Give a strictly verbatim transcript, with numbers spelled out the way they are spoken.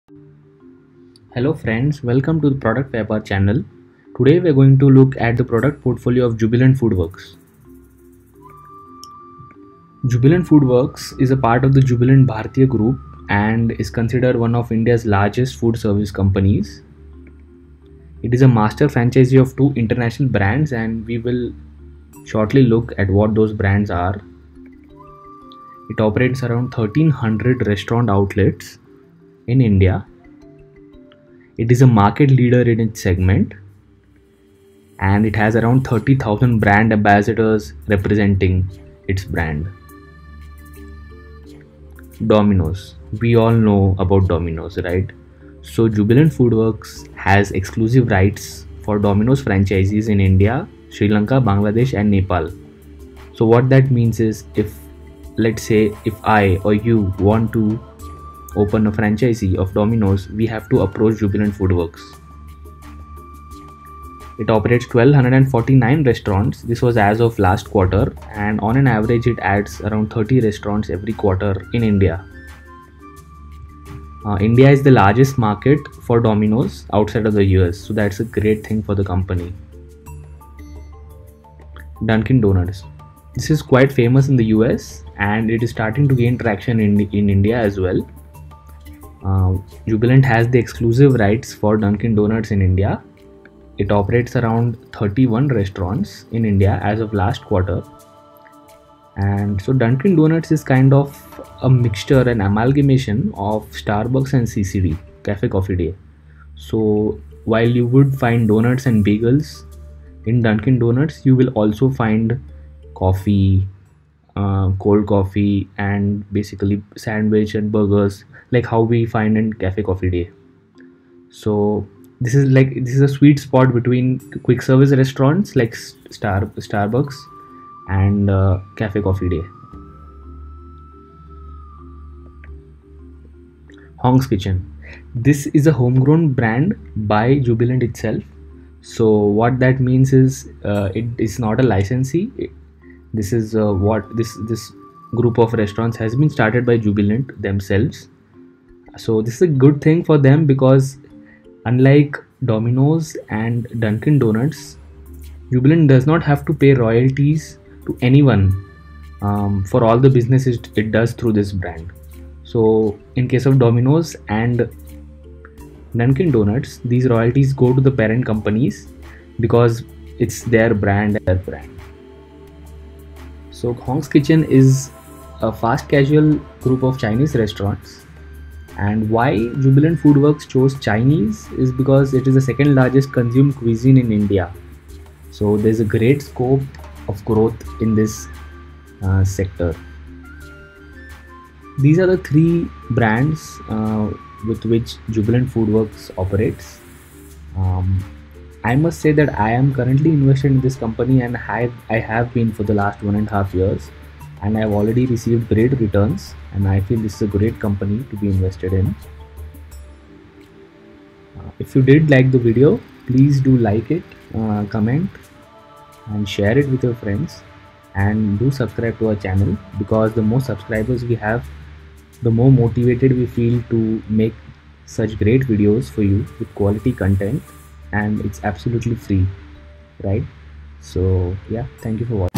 Hello friends, welcome to the Product Vyapar channel. Today we are going to look at the product portfolio of Jubilant FoodWorks. Jubilant FoodWorks is a part of the Jubilant Bhartiya Group and is considered one of India's largest food service companies. It is a master franchisee of two international brands, and we will shortly look at what those brands are. It operates around thirteen hundred restaurant outlets in India. It is a market leader in its segment, and it has around thirty thousand brand ambassadors representing its brand. Domino's. We all know about Domino's, right? So Jubilant FoodWorks has exclusive rights for Domino's franchisees in India, Sri Lanka, Bangladesh and Nepal. So what that means is, if let's say if I or you want to open a franchisee of Domino's, we have to approach Jubilant FoodWorks. It operates one thousand two hundred forty-nine restaurants. This was as of last quarter, and on an average it adds around thirty restaurants every quarter in India. Uh, India is the largest market for Domino's outside of the U S, so that's a great thing for the company. Dunkin' Donuts. This is quite famous in the U S and it is starting to gain traction in, in India as well. Uh, Jubilant has the exclusive rights for Dunkin' Donuts in India. It operates around thirty-one restaurants in India as of last quarter. And so Dunkin' Donuts is kind of a mixture, an amalgamation of Starbucks and C C D, Cafe Coffee Day. So while you would find donuts and bagels in Dunkin' Donuts, you will also find coffee, uh, cold coffee, and basically sandwich and burgers, like how we find in Cafe Coffee Day. So this is like this is a sweet spot between quick service restaurants like Star Starbucks and uh, Cafe Coffee Day. Hong's Kitchen. This is a homegrown brand by Jubilant itself. So what that means is uh, it is not a licensee. It, this is uh, what this this group of restaurants has been started by Jubilant themselves. So this is a good thing for them, because unlike Domino's and Dunkin' Donuts, Jubilant does not have to pay royalties to anyone um, for all the businesses it does through this brand. So in case of Domino's and Dunkin' Donuts, these royalties go to the parent companies because it's their brand, their brand. So Hong's Kitchen is a fast casual group of Chinese restaurants. And why Jubilant FoodWorks chose Chinese is because it is the second largest consumed cuisine in India. So there's a great scope of growth in this uh, sector. These are the three brands uh, with which Jubilant FoodWorks operates. Um, I must say that I am currently invested in this company, and have, I have been for the last one and a half years. And I have already received great returns, and I feel this is a great company to be invested in. Uh, if you did like the video, please do like it, uh, comment and share it with your friends, and do subscribe to our channel, because the more subscribers we have, the more motivated we feel to make such great videos for you with quality content, and it's absolutely free, right? So yeah, thank you for watching.